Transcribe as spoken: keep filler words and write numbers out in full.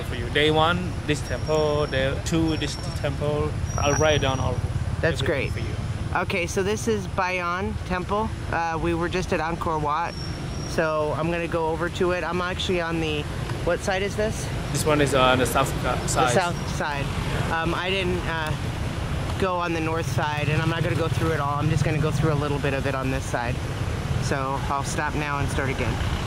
for you. Day one, this temple. Day two, this temple. I'll write down all. That's great. For you. Okay, so this is Bayon Temple. Uh, we were just at Angkor Wat, so I'm gonna go over to it. I'm actually on the, what side is this? This one is on the south side. The south side. Um, I didn't uh, go on the north side, and I'm not gonna go through it all. I'm just gonna go through a little bit of it on this side. So I'll stop now and start again.